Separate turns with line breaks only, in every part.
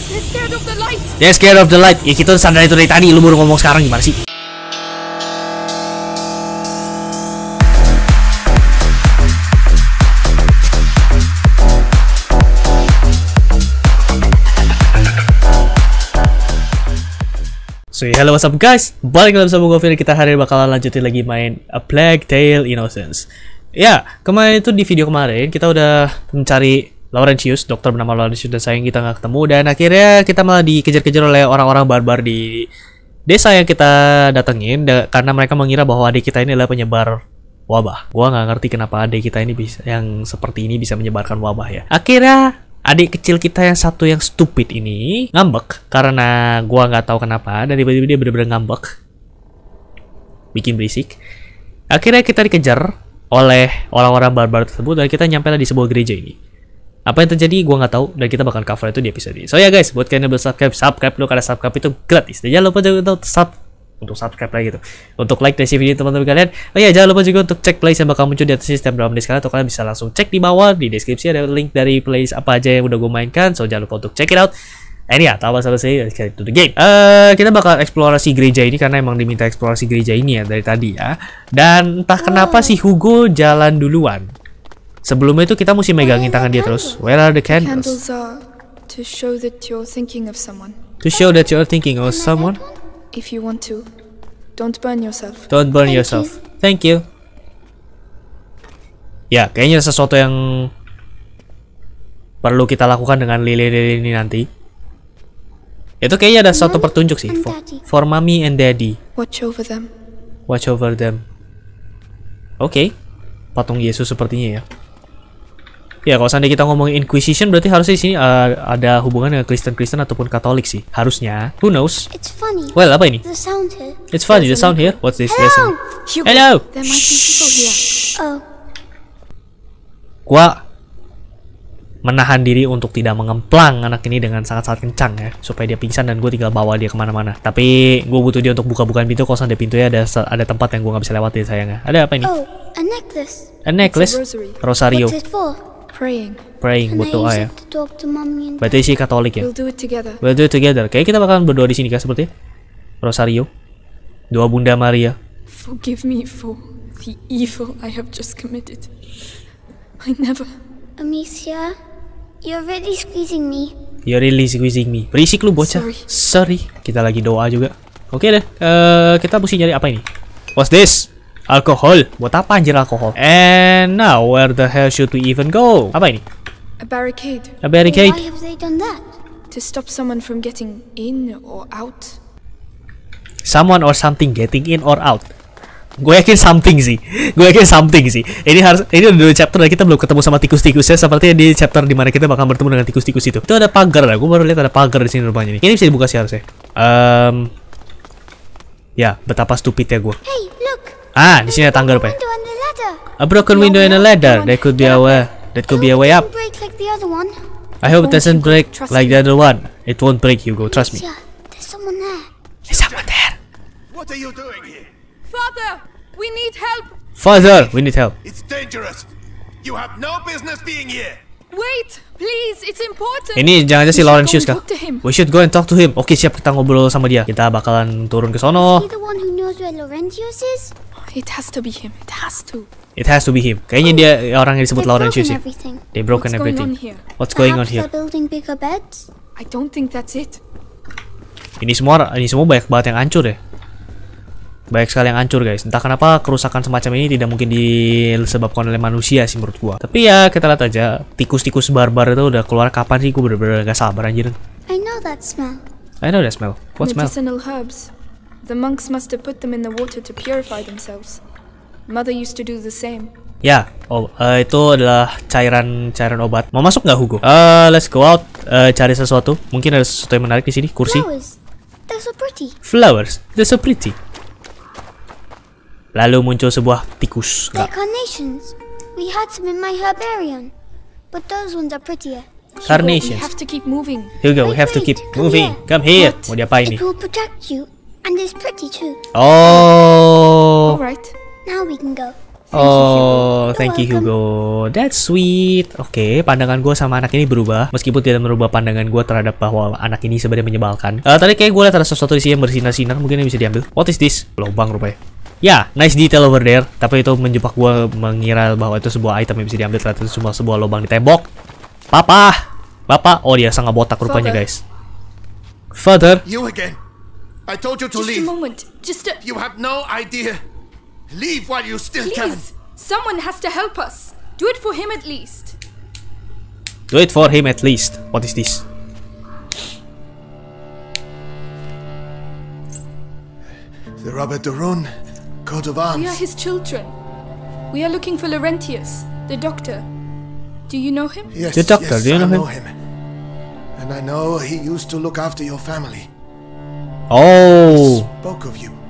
They're scared of the light. Ya kita sadar itu dari tadi, lu baru ngomong sekarang gimana sih? So hello, what's up guys? Balik lagi bersama gue Fir. Kita hari ini bakalan lanjutin lagi main A Plague Tale Innocence. Ya, kemarin itu di video kemarin kita udah mencari Laurentius, dokter bernama Laurentius, dan sayang kita nggak ketemu. Dan akhirnya kita malah dikejar-kejar oleh orang-orang barbar di desa yang kita datengin karena mereka mengira bahwa adik kita ini adalah penyebar wabah. Gua nggak ngerti kenapa adik kita ini bisa, yang seperti ini bisa menyebarkan wabah ya. Akhirnya adik kecil kita yang satu yang stupid ini ngambek karena gua nggak tahu kenapa, dan tiba-tiba dia bener-bener ngambek, bikin berisik. Akhirnya kita dikejar oleh orang-orang barbar tersebut dan kita nyampe lah di sebuah gereja ini. Apa yang terjadi gua nggak tahu, dan kita bakal cover itu di episode ini. So ya guys, buat kalian yang belum subscribe dulu, karena subscribe itu gratis. Dan jangan lupa juga untuk subscribe lagi gitu, untuk like dan share video teman-teman kalian. Oh ya, jangan lupa juga untuk cek playlist yang bakal muncul di atas sistem dalam deskripsi, atau kalian bisa langsung cek di bawah di deskripsi ada link dari playlist apa aja yang udah gue mainkan. So jangan lupa untuk check it out. And ya, tanpa selesai, let's get to the game. Kita bakal eksplorasi gereja ini karena emang diminta eksplorasi gereja ini ya dari tadi ya. Dan entah kenapa si Hugo jalan duluan. Sebelumnya itu kita mesti megangin tangan dia terus. Where are the candles?
Candles are to show that you're thinking of someone.
To show that you're thinking of someone.
If you want to, don't burn yourself.
Don't burn yourself. Thank you. Ya, kayaknya sesuatu yang perlu kita lakukan dengan lilin ini nanti. Itu kayaknya ada suatu pertunjuk sih. For mommy and daddy.
Watch over them.
Watch over them. Oke. Patung Yesus sepertinya ya. Ya, kalau seandainya kita ngomongin Inquisition, berarti harusnya di sini ada hubungan dengan Kristen ataupun Katolik sih. Harusnya. Who knows?
It's funny.
Well, apa ini?
The sound here.
It's funny, the sound here. What's this?
Hello.
Hello.
There might be people here.
Oh,
Gua menahan diri untuk tidak mengemplang anak ini dengan sangat-sangat kencang ya, supaya dia pingsan dan gue tinggal bawa dia kemana-mana. Tapi gue butuh dia untuk buka-bukaan pintu. Kalau sampai pintunya ada tempat yang gue nggak bisa lewatin sayangnya. Ada apa ini?
oh, a necklace.
A necklace?
It's a rosary.
Rosario.
What's it for?
Praying.
Praying
Can
buat
I
doa
use
ya.
it to talk to mommy and
Berarti si Katolik ya.
We'll do it together.
We'll do it together. Kayak kita bakalan berdoa di sini kan seperti Rosario. Doa Bunda Maria.
Forgive me for the evil I have just committed. I never.
Amicia, you're really squeezing me.
You're really squeezing me. Berisik lu bocah. Sorry. Kita lagi doa juga. Oke deh. Kita mesti nyari apa ini? What's this? Alkohol. Buat apa anjir alkohol? And now where the hell should we even go? Apa ini?
A barricade.
A barricade.
Why have they done that?
To stop someone from getting in or out.
Someone or something getting in or out. Gue yakin something sih. Ini udah chapter dan kita belum ketemu sama tikus-tikusnya. Seperti di chapter dimana kita bakal bertemu dengan tikus-tikus itu. Itu ada pagar lah. Gue baru lihat ada pagar di sini rupanya nih. Ini bisa dibuka sih harusnya. Ya, betapa stupidnya gue.
Hey, look.
Ah, di sini ada tangga rupanya.
Window and the ladder.
A broken window and a ladder. That could be a way. That could be a way up.
Break like the other one.
I hope it doesn't break like the other one. It won't break, Hugo. Trust me.
Yeah, there's someone there.
There's someone there.
What are you doing here?
Father, we need help.
Father, we need help.
It's dangerous. You have no business being here.
Wait, please, it's important.
Ini jangan aja si Laurentius kah?
Talk to him.
We should go and talk to him. Oke, siap, kita ngobrol sama dia. Kita bakalan turun ke sono.
Is he the one who knows where Laurentius is?
It has to be him. It has to.
It has to be him. Kayaknya dia orang yang disebut
They've
Laurentius
broken
sih.
everything.
They broken
What's going on
everything.
here?
What's going on
Perhaps
here?
they're building bigger beds.
I don't think that's it.
Ini semua banyak banget yang hancur ya. Banyak sekali yang hancur guys. Entah kenapa kerusakan semacam ini tidak mungkin disebabkan oleh manusia sih menurut gua. Tapi ya kita lihat aja. Tikus-tikus barbar itu udah keluar kapan sih? Gua bener-bener gak sabar anjir.
I know that smell.
I know that smell. What smell?
Medicinal herbs. The monks must have put them in the water to purify themselves. Mother used to do the same.
Ya, itu adalah cairan obat. Mau masuk nggak Hugo? Let's go out. Cari sesuatu. Mungkin ada sesuatu yang menarik di sini. Kursi.
Flowers. They're so pretty.
Flowers. They're so pretty. Lalu muncul sebuah tikus.
They're carnations. We had some in my herbarium, but those ones are prettier.
We
Carnations.
have to keep moving.
Hugo, we have to keep moving. Come here. Mau diapain nih?
It will protect you, and it's pretty too.
Oh.
All right.
Now we can go.
Oh, thank you Hugo. That's sweet. Oke, pandangan gue sama anak ini berubah. Meskipun tidak merubah pandangan gue terhadap bahwa anak ini sebenarnya menyebalkan. Tadi kayak gue lihat ada sesuatu di sini yang bersinar-sinar. Mungkin yang bisa diambil. What is this? Lubang rupanya. Ya, nice detail over there. Tapi itu menjebak gue mengira bahwa itu sebuah item yang bisa diambil. Ternyata itu cuma sebuah lubang di tembok. Bapak. Oh, dia sangat botak rupanya, guys. Father.
You again. I told you to
Just
leave.
a moment.
You have no idea. Leave while you still can.
Please. Someone has to help us. Do it for him at least.
Do it for him at least. What is this?
The Robert de Rune coat of
We are
arms.
his children. We are looking for Laurentius, the doctor. Do you know him?
Yes,
The doctor,
yes,
do you
I
know
know him. And I know he used to look after your family.
Oh.
Spoke of you.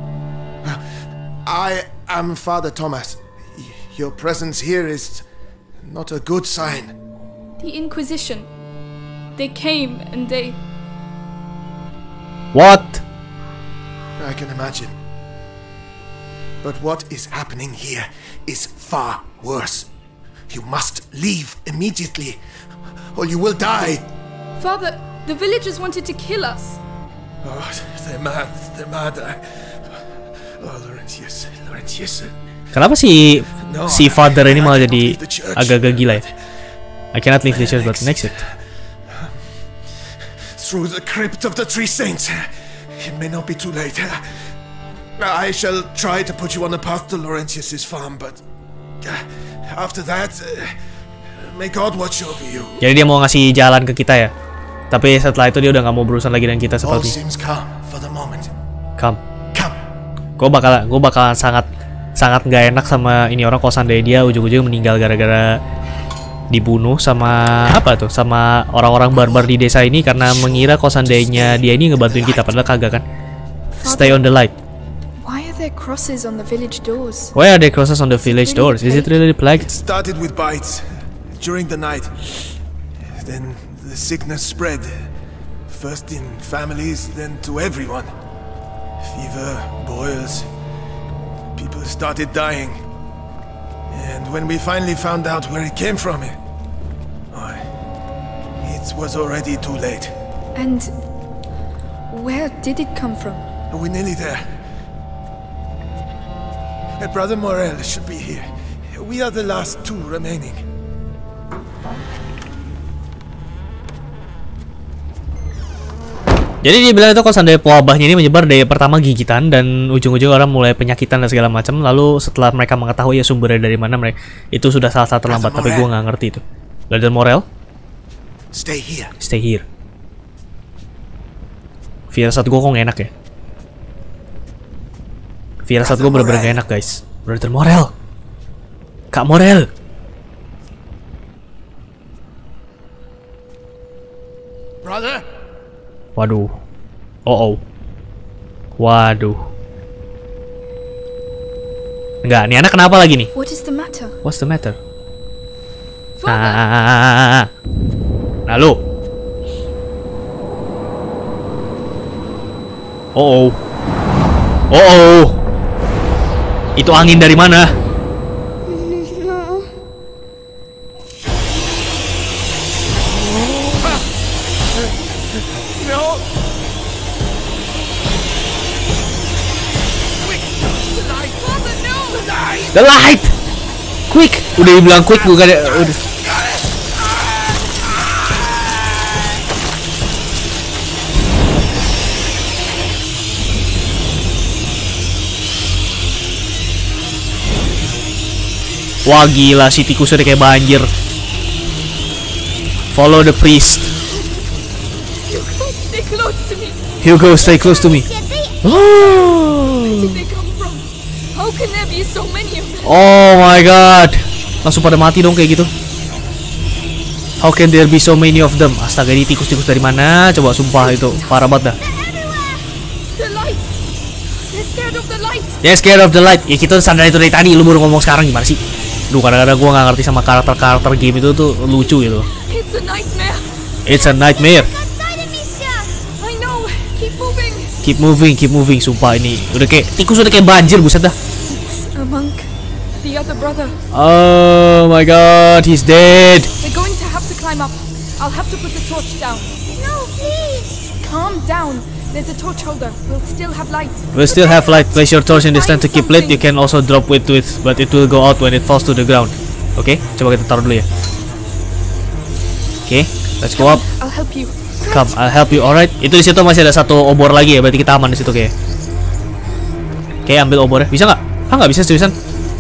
I am Father Thomas. Your presence here is not a good sign.
The Inquisition. They came and they...
What?
I can imagine. But what is happening here is far worse. You must leave immediately, or you will die.
Father, the villagers wanted to kill us.
Oh, they're mad. They're mad. Oh, Laurentius.
Kenapa si father ini malah jadi agak-agak gila ya? I cannot leave the church, but next it.
Through the crypt of the Three Saints. It may not be too late. I shall try to put you on the path to Laurentius's farm, but after that, may God watch over you.
Jadi dia mau ngasih jalan ke kita ya? Tapi setelah itu dia udah nggak mau berurusan lagi dengan kita
All
seperti.
seems calm for the moment.
Come.
Come.
Gue bakalan sangat nggak enak sama ini orang kosan dari dia ujung-ujungnya meninggal gara-gara dibunuh sama apa tuh, sama orang-orang barbar di desa ini karena mengira kosan dia ini ngebantuin kita padahal kagak kan. Stay on the light.
Why are there crosses on the village doors?
Why are there crosses on the village doors? Is it really the plague?
It started with bites during the night. Then the sickness spread. First in families, then to everyone. Fever, boils. People started dying. And when we finally found out where it came from, it was already too late.
And where did it come from?
We're nearly there. Brother Morel should be here. We are the last two remaining.
Jadi dia bilang itu kosan dari wabahnya ini menyebar dari pertama gigitan dan ujung-ujung orang mulai penyakitan dan segala macam. Lalu setelah mereka mengetahui ya sumbernya dari mana, mereka itu sudah saat terlambat. Tapi gue nggak ngerti itu. Brother Morel,
stay here.
Stay here. Firasat gue kok nggak enak ya? Firasat gue bener-bener gak enak guys. Brother Morel, Kak Morel.
Brother.
Waduh. Oh. Waduh. Enggak, nih anak kenapa lagi nih?
What is the matter?
What's the matter?
Father!
Nah lu. Oh. Itu angin dari mana?
No.
The light. Quick. Udah dibilang quick bukan ya? Udah. Wah gila, si tikus udah kayak banjir. Follow the priest.
Stay close to me.
Hugo, stay close to me.
Where did they come from? How can there be so many of them?
Oh my god. Langsung pada mati dong kayak gitu. How can there be so many of them? Astaga, ini tikus-tikus dari mana? Coba sumpah itu parah banget dah.
The light. They're scared of the light.
Ya, scared of the light. Ya kita sadar itu dari tadi. Lu baru ngomong sekarang gimana sih? Duh, kadang-kadang gue nggak ngerti sama karakter-karakter game itu tuh lucu gitu.
It's a nightmare.
It's a nightmare.
I know. Keep moving.
Keep moving. Sumpah ini udah kayak tikus udah kayak banjir buset dah.
A monk. The other brother.
Oh my god, he's dead.
We're going to have to climb up. I'll have to put the torch down.
No, please.
Calm down. There's a torch holder. We'll still have light.
We'll still have light. Place your torch in the stand to keep lit. You can also drop it to it, but it will go out when it falls to the ground. Oke, coba kita taruh dulu ya. Oke, let's go up.
I'll help you.
Come, I'll help you. Alright. Itu di situ masih ada satu obor lagi ya. Berarti kita aman di situ kayak. Oke, ambil obornya. Bisa nggak? Ah, nggak bisa seriusan.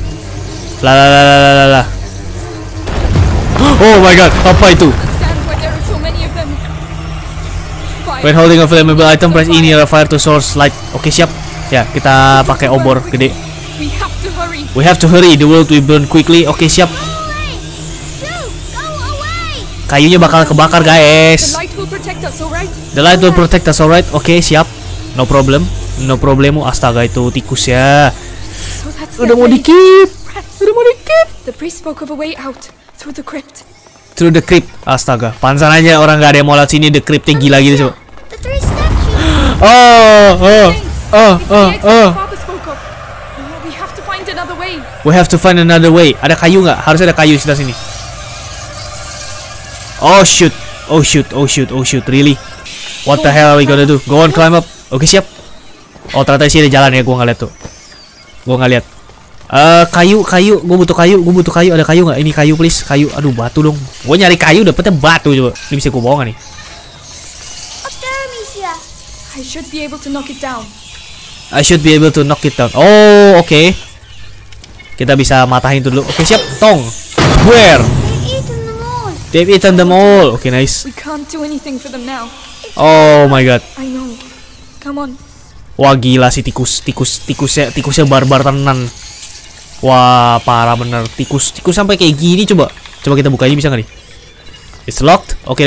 Lah. Oh my god, apa itu?
Stand where there are so many of them. Fire.
When holding a flammable item, press E near a fire to source light. Oke, siap. Ya, kita pakai obor gede.
We have to hurry.
We have to hurry. The world will burn quickly. Oke, siap.
Go away.
Kayunya bakal kebakar,
The
guys.
light will protect us, alright?
The light will protect us, alright? Oke, siap. No problem. No problemo. Astaga, itu tikus ya.
So that's
Udah mau
their way.
dikit.
Rats.
Udah mau dikit.
The priest spoke of a way out through the crypt.
Through the crypt. Astaga, pansan aja orang nggak ada yang mau lewat sini. The cryptnya gila gitu coba.
The 3 statues.
It's the exit Father spoke of. We have to find another way.
We have to find another way. Ada kayu nggak? Harusnya ada kayu di sebelah sini. Oh shoot. Oh shoot. Oh shoot. Oh shoot. Really? What the hell are we gonna do? Go on, climb up. Oke, siap. Oh, ternyata sih ada jalan ya. Gua nggak lihat tuh. Gua nggak lihat. Kayu. Gue butuh kayu. Ada kayu nggak? Ini kayu, please. Kayu. Aduh, batu dong. Gue nyari kayu, dapetnya batu coba. Ini bisa gue bawa nggak nih?
Up there, Amicia.
I should be able to knock it down.
I should be able to knock it down. Oh, oke. Kita bisa matahin itu dulu. Oke, siap. Tong. Where?
They've eaten them all.
They've eaten them all. Oke, nice.
We can't do anything for them now.
Oh my god.
I know. Come on.
Wah, gila sih tikusnya barbar tenan. Wah, parah bener. Tikus sampai kayak gini coba. Coba kita buka aja, bisa nggak nih? It's locked. Oke,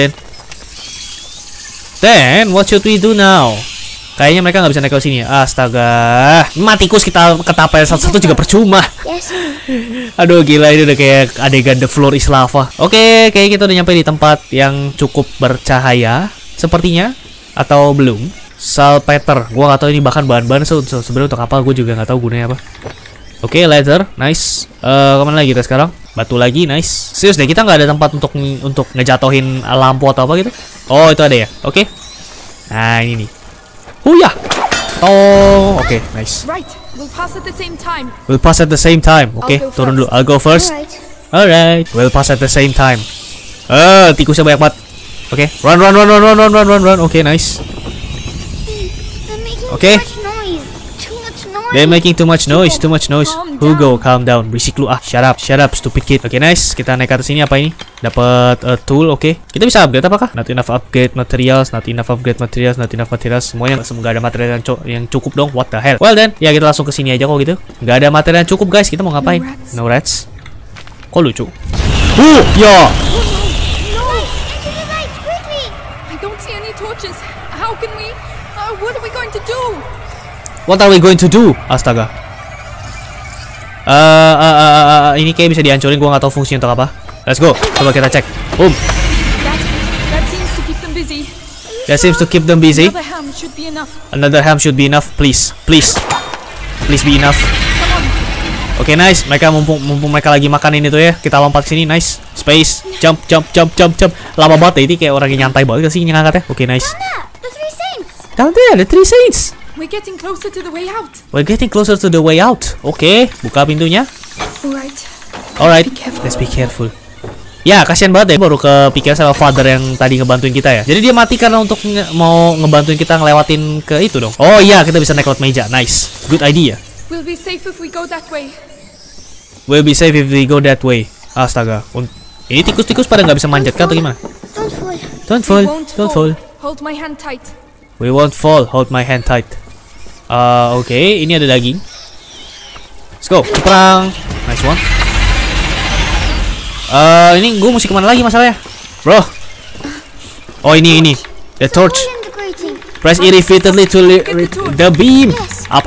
Then what should we do now? Kayaknya mereka nggak bisa naik ke sini ya. Astaga. Tikus kita ketapel satu-satu juga percuma.
Yes.
Aduh, gila, ini udah kayak adegan The Floor is Lava. Oke, kayaknya kita udah nyampe di tempat yang cukup bercahaya sepertinya, atau belum? Salpeter. Gua nggak tahu ini bahkan bahan-bahan sebenarnya untuk apa. Gue juga nggak tahu gunanya apa. Oke, leather, nice. Kemana lagi kita sekarang? Batu lagi, nice. Serius deh, kita nggak ada tempat untuk ngejatohin lampu atau apa gitu. Oh, itu ada ya. Oke. Nah, ini nih. Huyah. Oh, oke, nice.
Right. We'll pass at the same time.
We'll pass at the same time. Oke,
I'll go
turun dulu.
first.
I'll go first.
Alright.
Alright. We'll pass at the same time. Tikusnya banyak banget. Oke, run. Oke, nice.
They're making
Okay.
too much noise. Too much noise.
They're making too much noise.
Calm
Hugo, calm down. Berisik lu ah. Shut up, stupid kid. Oke, nice. Kita naik ke atas ini. Apa ini? Dapat tool. Oke. Kita bisa upgrade apakah? Not enough upgrade materials. Semuanya semoga ada material yang cukup dong. What the hell? Well then, ya kita langsung ke sini aja kok gitu. Nggak ada material yang cukup, guys. Kita mau ngapain? No rats. Kok lucu? Ya.
No. Into the light, quickly.
I don't see any torches. How can we? What are we going to do?
What are we going to do? Astaga. Ini kayak bisa dihancurin. Gua nggak tahu fungsinya untuk apa. Let's go. Coba kita cek. Boom.
That seems to keep them busy.
That seems to keep them busy.
Another ham should be enough.
Another ham should be enough. Please be enough.
Come on.
Oke, nice. Mereka mumpung mereka lagi makan ini tuh ya. Kita lompat ke sini. Nice. Space. Jump. Lama banget ya. Ini kayak orang yang nyantai banget sih ngangkatnya. Oke, nice.
The 3 saints.
Down there, the 3 saints.
We're getting closer to the way out.
We're getting closer to the way out. Oke, buka pintunya.
Alright.
Alright,
Be careful.
let's be careful. Ya, kasihan banget ya, baru kepikiran sama father yang tadi ngebantuin kita ya. Jadi dia mati karena untuk mau ngebantuin kita ngelewatin ke itu dong. Oh iya, kita bisa naik lewat meja. Nice, good idea.
We'll be safe if we go that way.
We'll be safe if we go that way. Astaga, ini tikus-tikus pada nggak bisa manjat kan atau gimana?
Don't fall.
Don't
We
fall,
won't
don't fall.
Hold my hand tight.
We won't fall. Hold my hand tight. Oke, ini ada daging. Let's go, perang. Nice one. Ini gue mesti kemana lagi masalahnya, bro? Oh ini, the torch.
All in the grating.
Press E repeatedly to the beam.
Yes.
Up.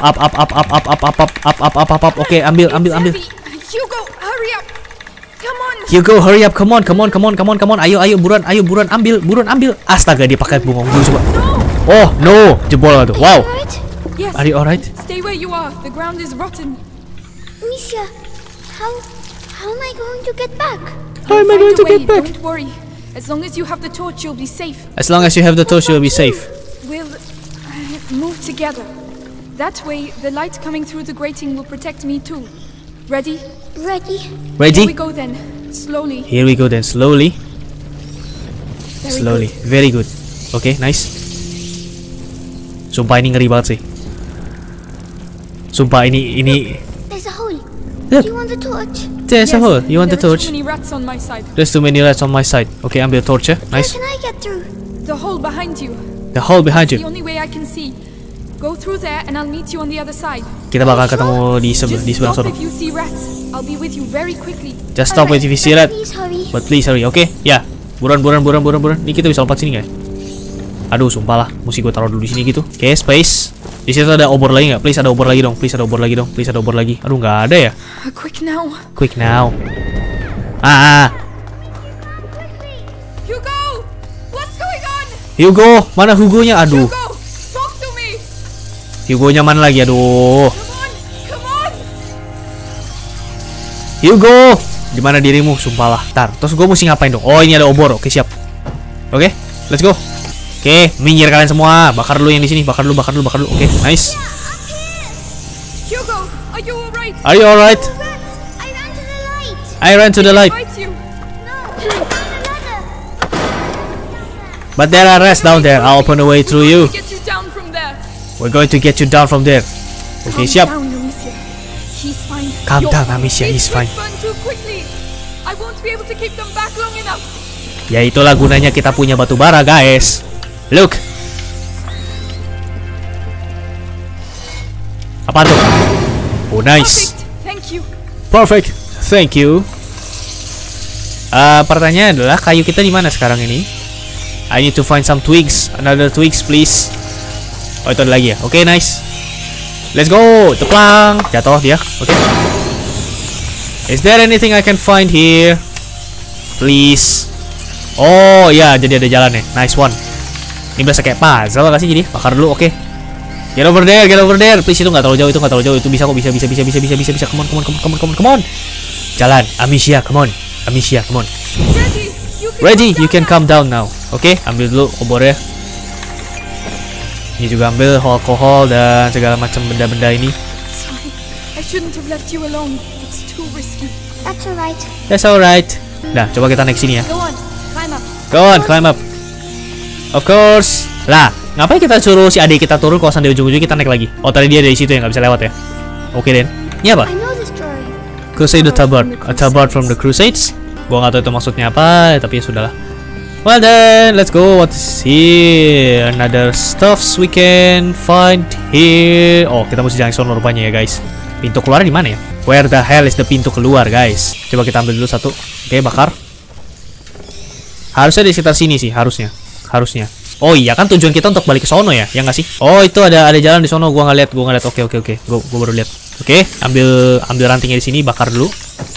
Oke, ambil.
Heavy. Hugo, hurry up. Come on.
Hugo, hurry up. Come on. Ayo, buruan ambil. Astaga, dia pakai bungong dulu coba. Oh no, jebol tuh. Wow.
Alright.
Yes.
Are you alright?
Stay where you are. The ground is rotten.
Amicia, How am I going to get back?
How am I going to get back?
Don't worry. As long as you have the torch, you'll be safe.
As long as you have the torch, you'll be safe.
We'll move together. That way, the light coming through the grating will protect me too. Ready?
Ready?
Here
Ready?
we go then. Slowly.
Here we go then. Slowly.
Very
Slowly.
good.
Very good. Oke, nice. Sumpah ini ngeri banget sih. Sumpah ini.
There's a hole.
Look.
Do you want the torch?
There's a hole. You want the
There are
torch?
too many rats on my side.
There's too many rats on my side. Oke, ambil torch ya. Nice.
How can I get through?
The hole behind you.
The hole behind
The
you.
only way I can see. Go through there and I'll meet you on the other side.
Kita bakal ketemu di
Just
sebelah
stop
sana.
if you see rats. I'll be with you very quickly.
Just stop with
Alright,
if you see
but
that.
Please hurry.
But please hurry. Oke, ya. Buruan. Ini kita bisa lompat sini nggak? Aduh, sumpah lah. Mesti gue taruh dulu di sini gitu. Oke, space. Di situ ada obor lagi nggak? Please ada obor lagi dong. Please ada obor lagi dong. Please ada obor lagi. Aduh, nggak ada ya.
Quick now.
Quick now.
Hugo! What's going on?
Hugo, mana Hugo-nya? Aduh.
Hugo! Talk to me!
Hugo-nya mana lagi? Aduh.
Come on! Come on!
Hugo, di mana dirimu? Sumpah lah. Tar, terus gue mesti ngapain dong? Oh, ini ada obor. Oke, siap. Oke, let's go. Oke, minggir kalian semua. Bakar dulu yang di sini. Bakar dulu. Oke, nice.
Hugo, are you alright?
Are you alright?
Rats! I ran to the light.
I ran to the light,
Fight you.
No, I found a ladder.
but there are rats down there. I'll open the way through you.
Get you down from there.
We're going to get you down from there. Oke, siap.
Calm down, Amicia. He's fine.
Calm
You're
down,
fine.
Amicia. He's
These
fine.
rats burn too quickly. I won't be able to keep them back long enough.
Ya itulah gunanya kita punya batu bara, guys. Look. Apa tuh? Oh, nice.
Perfect. Thank you.
Perfect. Thank you. Pertanyaan adalah kayu kita di mana sekarang ini? I need to find some twigs. Another twigs, please. Oh, itu ada lagi ya. Oke, nice. Let's go. Teplang. Jatuh dia. Oke. Is there anything I can find here? Please. Oh, ya, jadi ada jalan ya. Nice one. Ini berasa kayak puzzle gak sih jadi? Bakar dulu, oke. Get over there. Please, itu nggak terlalu jauh, itu bisa kok, bisa. Come on. Jalan, Amicia, come on. Ready, you can come down now. Oke, ambil dulu obornya. Ini juga ambil alkohol dan segala macam benda-benda ini.
Sorry. I shouldn't have left you alone. It's too risky.
That's alright.
That's alright. Nah, coba kita naik sini ya.
Go on. Climb up.
Go on, climb up. Of course. Lah, ngapain kita suruh si adik kita turun kalau di ujung-ujung kita naik lagi? Oh, tadi dia dari situ ya, nggak bisa lewat ya. Oke, Den. Ini apa?
I know this story.
Crusader Tabard. A tabard from the Crusades. Gua nggak tahu itu maksudnya apa, tapi ya sudahlah. Well then, let's go. What's here? Another stuffs we can find here. Oh, kita mesti jalan ke sono rupanya ya, guys. Pintu keluar di mana ya? Where the hell is the pintu keluar, guys? Coba kita ambil dulu satu. Oke, bakar. Harusnya di sekitar sini sih, harusnya. Oh iya, kan tujuan kita untuk balik ke sono ya, ya nggak sih? Oh, itu ada jalan di sono, gua nggak lihat. Oke. Gua baru lihat. Oke, ambil rantingnya di sini, bakar dulu.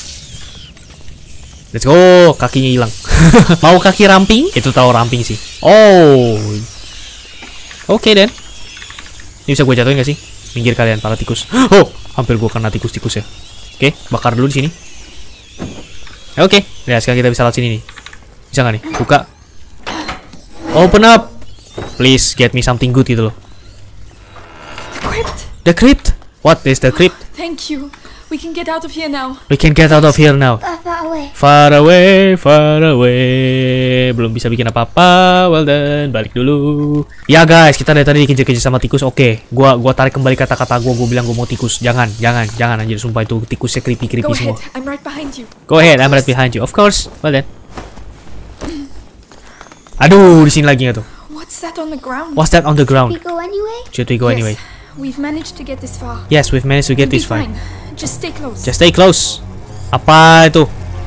Let's go, kakinya hilang. Mau kaki ramping? Itu tahu ramping sih. Oh. Oke, Den. Ini bisa gue jatuhin nggak sih? Minggir kalian para tikus. Oh, hampir gue kena tikus-tikus ya. Oke, bakar dulu di sini. Oke, ya sekarang kita bisa lewat sini nih. Bisa nggak nih? Buka. Open up. Please get me something good gitu loh.
The crypt.
The crypt? What is the crypt?
Thank you. We can get out of here now.
We can get out of here now.
Far away.
Far away. Belum bisa bikin apa-apa. Well done. Balik dulu. Ya guys, kita dari tadi dikejar-kejar sama tikus. Oke, gua tarik kembali kata-kata gua bilang gua mau tikus. Jangan anjir, sumpah itu tikusnya creepy
Go
semua.
ahead. I'm right behind you.
Go ahead, I'm right behind you. Of course. Well then. Aduh, di sini lagi nggak tuh?
What's that on the ground?
What's that on the ground?
We go anyway?
Should we go anyway?
We've managed to get this far.
Yes, we've managed to get
We'll be
this far.
fine. Just stay close.
Just stay close. Apa itu?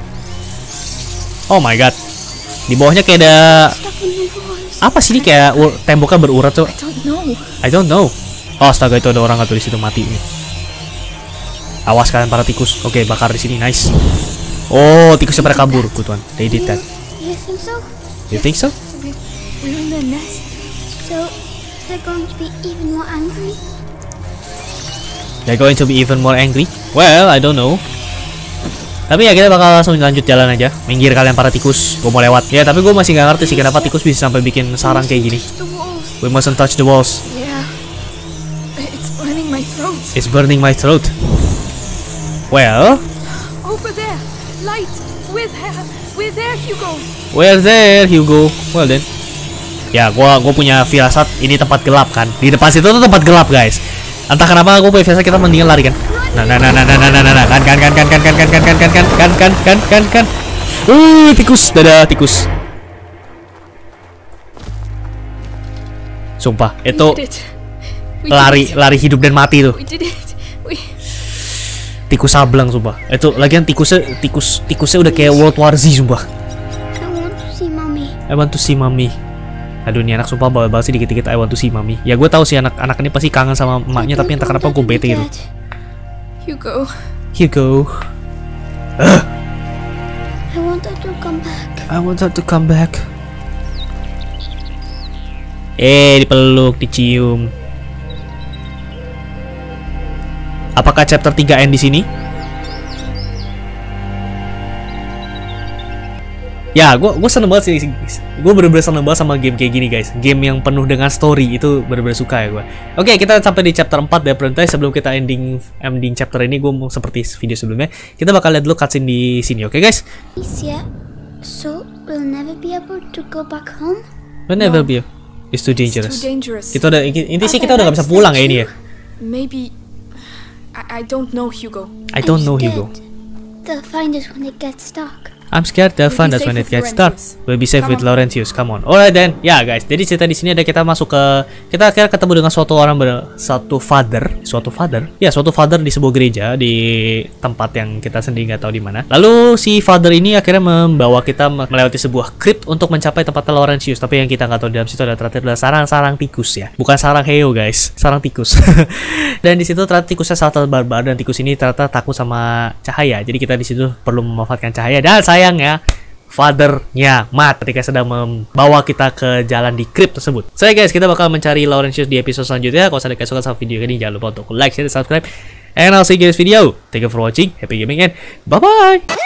Oh my god. Di bawahnya kayak ada
Stuck in the walls.
apa sih ini, kayak temboknya berurat tuh?
I don't know.
Oh, astaga, itu ada orang atau di situ mati ini. Awas kalian para tikus. Oke, bakar di sini. Nice. Oh, tikusnya pada kabur. Good one. They did that.
You think so?
You think so?
We're in their nest.
So, they're going to be even more angry?
They're going to be even more angry? Well, I don't know. Tapi ya kita bakal langsung lanjut jalan aja. Minggir kalian para tikus, gue mau lewat. Ya tapi gue masih nggak ngerti sih kenapa tikus bisa sampai bikin sarang kayak gini. We mustn't touch the walls.
Yeah. It's burning my throat.
It's burning my throat. Well,
Over there. Light. We're there, Hugo.
where there Hugo? Well then. Ya, gua punya firasat ini tempat gelap kan. Di depan situ tuh tempat gelap, guys. Entah kenapa gue punya firasat kita mendingan lari kan. Nah. Kan. Tikus, dadah tikus. Sumpah, itu lari hidup dan mati tuh.
We did it.
Tikus sablang sumpah. Itu lagian tikusnya udah kayak World War Z sumpah.
I want to see Mommy.
I want to see Mommy. Aduh, ini anak sumpah bawa sih dikit-dikit I want to see Mommy. Ya gue tahu sih anak ini pasti kangen sama emaknya, tapi entah kenapa gue bete gitu.
Hugo.
I want her to come back.
I want her to come back. Dipeluk, dicium. Apakah chapter 3 end di sini? Ya, gue seneng banget sih. Gue bener-bener seneng banget sama game kayak gini, guys. Game yang penuh dengan story itu bener-bener suka ya gue. Oke, kita sampai di chapter 4 ya, Prentai. Sebelum kita ending chapter ini, gue mau seperti video sebelumnya. Kita bakal lihat dulu cutscene di sini, oke guys?
Yeah. So we'll never be able to go back home.
We'll never be. It's too dangerous.
It's too dangerous.
Kita udah inti sih kita udah gak bisa pulang ya ini ya.
Maybe. I don't know, Hugo.
I don't know, Hugo.
They'll find us when it gets dark.
I'm scared they'll find us when it gets dark. We'll be safe with Laurentius. Come on. Alright then. Ya guys, jadi cerita di sini ada kita masuk ke kita akhirnya ketemu dengan suatu father di sebuah gereja di tempat yang kita sendiri nggak tahu di mana. Lalu si father ini akhirnya membawa kita melewati sebuah crypt untuk mencapai tempat Laurentius. Tapi yang kita nggak tahu di dalam situ ternyata adalah sarang-sarang tikus ya, bukan sarang heo guys, sarang tikus. Dan di situ ternyata tikusnya sangat barbar dan tikus ini ternyata takut sama cahaya. Jadi kita di situ perlu memanfaatkan cahaya dan sayangnya fathernya mati ketika sedang membawa kita ke jalan di crypt tersebut. So guys, kita bakal mencari Laurentius di episode selanjutnya. Kalau kalian suka sama video ini, jangan lupa untuk like, share, dan subscribe. And I'll see you guys video. Thank you for watching. Happy gaming and bye bye.